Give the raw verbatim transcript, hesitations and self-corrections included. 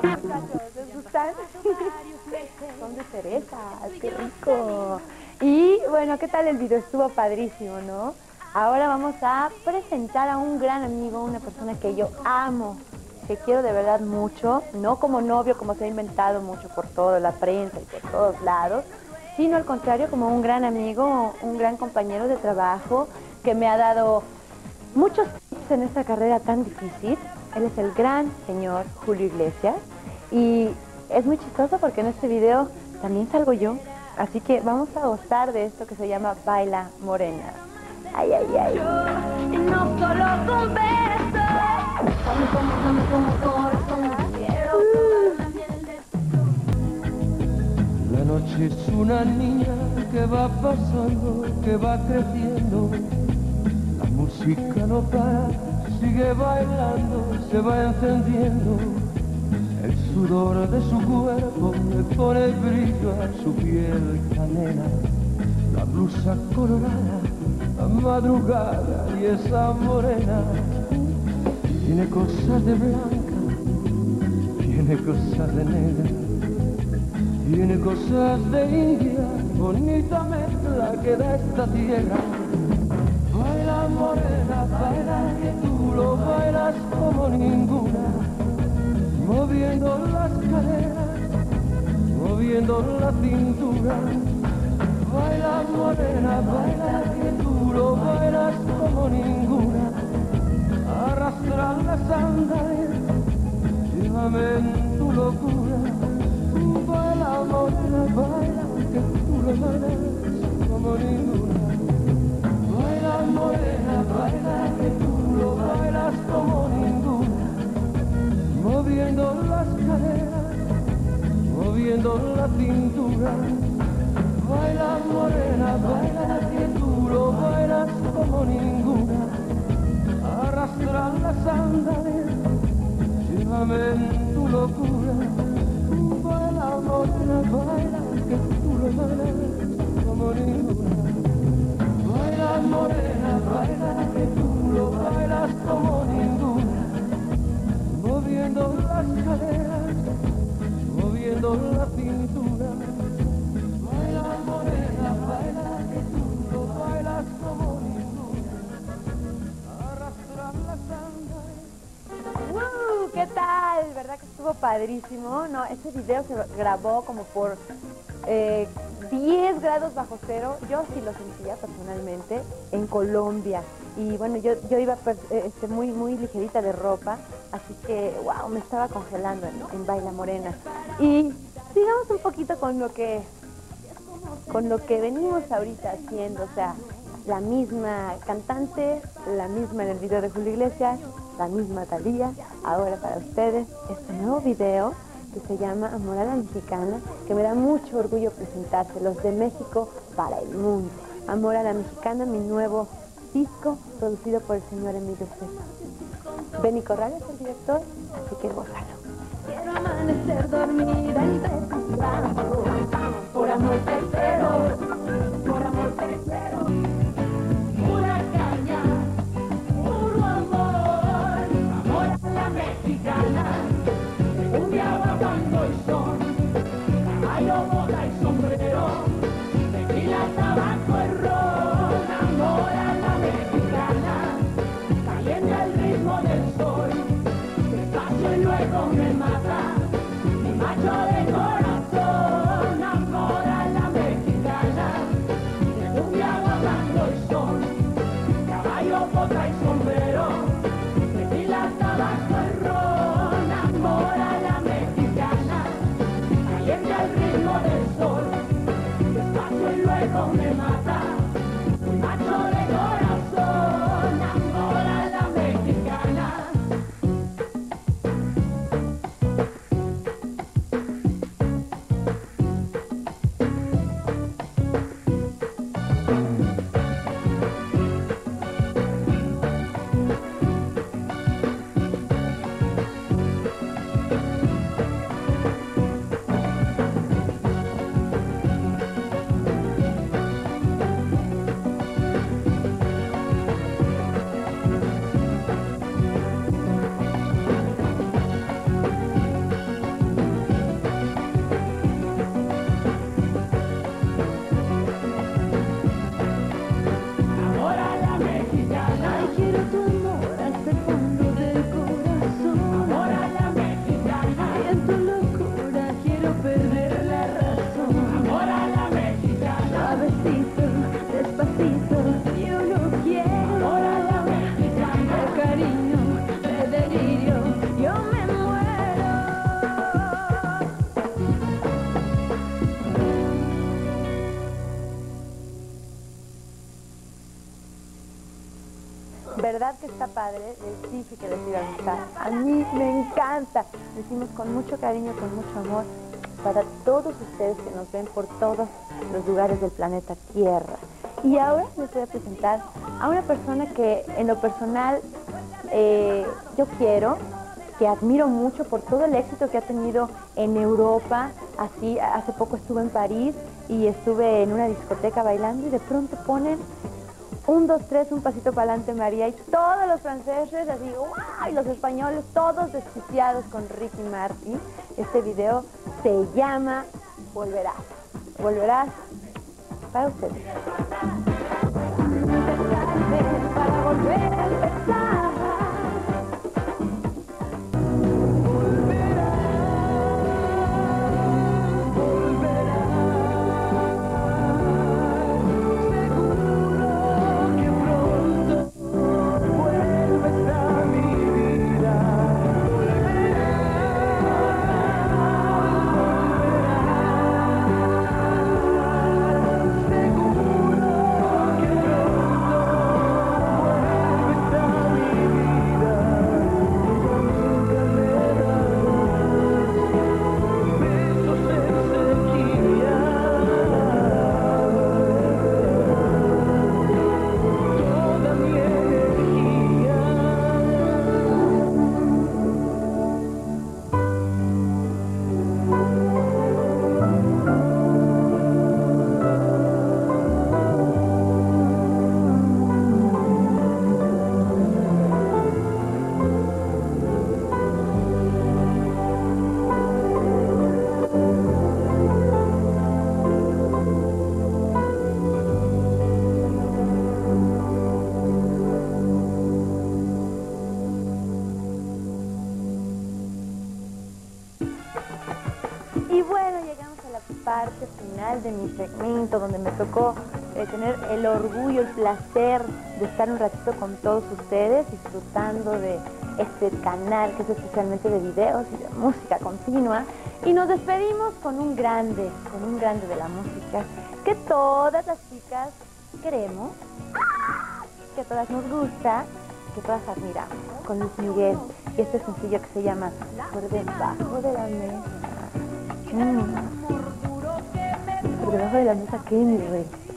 Muchachos, ¿les gustan? Son de cereza, qué rico. Y bueno, ¿qué tal el video? Estuvo padrísimo, ¿no? Ahora vamos a presentar a un gran amigo, una persona que yo amo, que quiero de verdad mucho, no como novio, como se ha inventado mucho por toda la prensa y por todos lados, sino al contrario, como un gran amigo, un gran compañero de trabajo, que me ha dado muchos tips en esta carrera tan difícil. Él es el gran señor Julio Iglesias, y es muy chistoso porque en este video también salgo yo, así que vamos a gozar de esto que se llama Baila Morena. Ay, ay, ay. Y no solo con besos, como, como, como, como corazón, quiero probar la miel de tu... La noche es una niña que va pasando, que va creciendo. La música no para, sigue bailando, se va encendiendo. El sudor de su cuerpo le pone brillo a su piel canela. La blusa colorada, la madrugada y esa morena. Tiene cosas de blanca, tiene cosas de negra, tiene cosas de india, bonita mezcla que da esta tierra. Baila morena, baila que tú lo bailas como ninguna, moviendo las caderas, moviendo la cintura. Baila morena, baila que tú lo bailas como ninguna, arrastra las sandalias, llévame en tu locura. Baila morena, baila que tú lo bailas como ninguna. Baila morena, baila que tú lo bailas como ninguna, moviendo las caderas, moviendo la cintura. Baila morena, baila que tú lo bailas como ninguna, arrastra las sandalias, llévame en tu locura. Baila morena, baila que tú lo bailas como ninguna. Baila morena, baila que tú lo bailas como ninguna, moviendo las caderas, moviendo la cintura. Baila morena, baila que tú lo bailas como ninguna, arrastra las sandalias. ¡Uh! ¿Qué tal? ¿Verdad que estuvo padrísimo? No, este video se grabó como por eh, diez grados bajo cero. Yo sí lo sentía personalmente en Colombia. Y bueno, yo, yo iba este, muy, muy ligerita de ropa, así que, wow, me estaba congelando en, en Baila Morena. Y sigamos un poquito con lo que, con lo que venimos ahorita haciendo, o sea, la misma cantante, la misma en el video de Julio Iglesias, la misma Thalía. Ahora para ustedes este nuevo video que se llama Amor a la Mexicana, que me da mucho orgullo presentárselos, de México para el mundo. Amor a la Mexicana, mi nuevo disco producido por el señor Emilio César. Benny Corrales es el director, así que gózalo. Quiero amanecer dormida entre tus brazos, por amor te espero, por amor te espero. Pura caña, puro amor, amor a la mexicana, un día aguantando y son, caballo, boda y sombrero, tequila, tabaco y ron, amor a la mexicana, calienta el ritmo del sol, despacio y luego me mata, mi macho de corazón, amor a la mexicana, un día aguantando y son, caballo, boda y sombrero, tequila, tabaco y ron, amor a la mexicana. verdad que está padre, les dije que les iba a gustar. A mí me encanta. Lo hicimos con mucho cariño, con mucho amor, para todos ustedes que nos ven por todos los lugares del planeta Tierra. Y ahora les voy a presentar a una persona que en lo personal eh, yo quiero, que admiro mucho por todo el éxito que ha tenido en Europa. Así, hace poco estuve en París y estuve en una discoteca bailando y de pronto ponen un, dos, tres, un pasito para adelante María, y todos los franceses así, ¡guau! Y los españoles todos desquiciados con Ricky Martin. Este video se llama Volverás. Volverás para ustedes. Para volver a empezar. Y bueno, llegamos a la parte final de mi segmento, donde me tocó eh, tener el orgullo, el placer de estar un ratito con todos ustedes, disfrutando de este canal que es especialmente de videos y de música continua. Y nos despedimos con un grande, con un grande de la música, que todas las chicas queremos, que todas nos gusta, que todas admiramos, con Luis Miguel, y este sencillo que se llama Por debajo de la mesa. Mm. Por debajo de la mesa, ¿qué, mi rey?